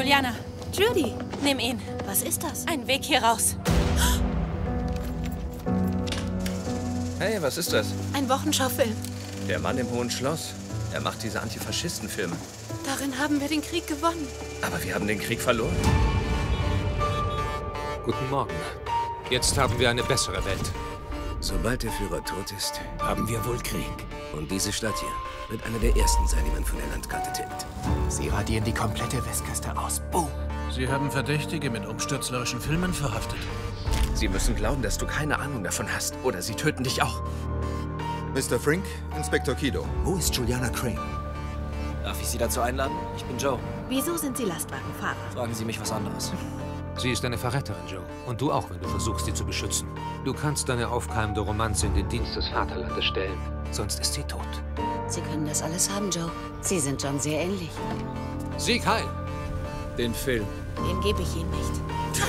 Juliana, Judy, nimm ihn. was ist das? Ein Weg hier raus. Hey, was ist das? Ein Wochenschaufilm. Der Mann im Hohen Schloss. Er macht diese Antifaschisten-Filme. Darin haben wir den Krieg gewonnen. Aber wir haben den Krieg verloren. Guten Morgen. Jetzt haben wir eine bessere Welt. Sobald der Führer tot ist, haben wir wohl Krieg. Und diese Stadt hier wird eine der ersten sein, die man von der Landkarte tippt. Sie radieren die komplette Westküste aus. Boom! Sie haben Verdächtige mit umstürzlerischen Filmen verhaftet. Sie müssen glauben, dass du keine Ahnung davon hast. Oder sie töten dich auch. Mr. Frink, Inspektor Kido. Wo ist Juliana Crane? Darf ich Sie dazu einladen? Ich bin Joe. Wieso sind Sie Lastwagenfahrer? Fragen Sie mich was anderes. Sie ist eine Verräterin, Joe. Und du auch, wenn du versuchst, sie zu beschützen. Du kannst deine aufkeimende Romanze in den Dienst des Vaterlandes stellen. Sonst ist sie tot. Sie können das alles haben, Joe. Sie sind John sehr ähnlich. Sieg heil! Den Film. Den gebe ich Ihnen nicht.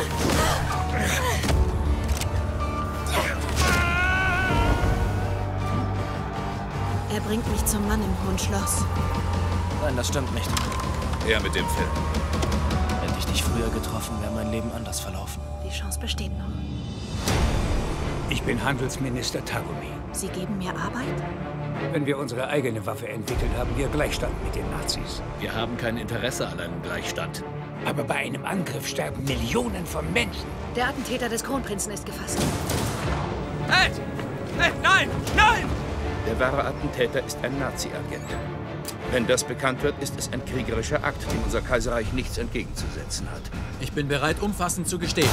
Er bringt mich zum Mann im Hohen Schloss. Nein, das stimmt nicht. Er mit dem Film. Hätte ich dich früher getroffen, wäre mein Leben anders verlaufen. Die Chance besteht noch. Ich bin Handelsminister Tagumi. Sie geben mir Arbeit? Wenn wir unsere eigene Waffe entwickeln, haben wir Gleichstand mit den Nazis. Wir haben kein Interesse an einem Gleichstand. Aber bei einem Angriff sterben Millionen von Menschen. Der Attentäter des Kronprinzen ist gefasst. Halt! Hey, nein! Nein! Der wahre Attentäter ist ein Nazi-Agent. Wenn das bekannt wird, ist es ein kriegerischer Akt, dem unser Kaiserreich nichts entgegenzusetzen hat. Ich bin bereit, umfassend zu gestehen.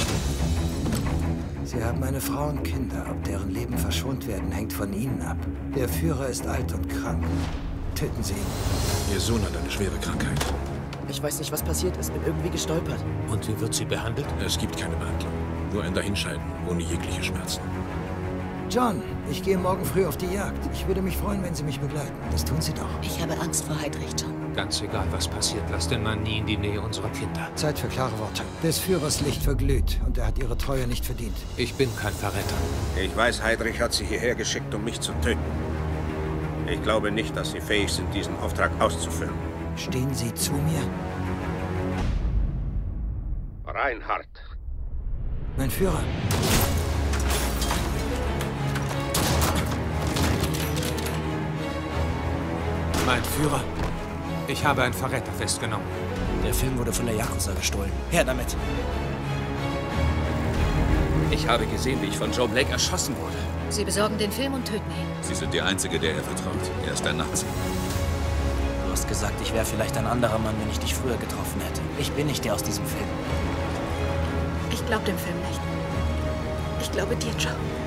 Sie haben eine Frau und Kinder. Ob deren Leben verschont werden, hängt von Ihnen ab. Der Führer ist alt und krank. Töten Sie ihn. Ihr Sohn hat eine schwere Krankheit. Ich weiß nicht, was passiert ist. Bin irgendwie gestolpert. Und wie wird sie behandelt? Es gibt keine Behandlung. Nur ein Dahinscheiden, ohne jegliche Schmerzen. John, ich gehe morgen früh auf die Jagd. Ich würde mich freuen, wenn Sie mich begleiten. Das tun Sie doch. Ich habe Angst vor Heidrich, John. Ganz egal, was passiert, lass den Mann nie in die Nähe unserer Kinder. Zeit für klare Worte. Des Führers Licht verglüht und er hat Ihre Treue nicht verdient. Ich bin kein Verräter. Ich weiß, Heydrich hat Sie hierher geschickt, um mich zu töten. Ich glaube nicht, dass Sie fähig sind, diesen Auftrag auszuführen. Stehen Sie zu mir? Reinhard. Mein Führer. Mein Führer, ich habe einen Verräter festgenommen. Der Film wurde von der Yakuza gestohlen. Her damit! Ich habe gesehen, wie ich von Joe Blake erschossen wurde. Sie besorgen den Film und töten ihn. Sie sind die Einzige, der er vertraut. Er ist ein Nazi. Du hast gesagt, ich wäre vielleicht ein anderer Mann, wenn ich dich früher getroffen hätte. Ich bin nicht der aus diesem Film. Ich glaube dem Film nicht. Ich glaube dir, Joe.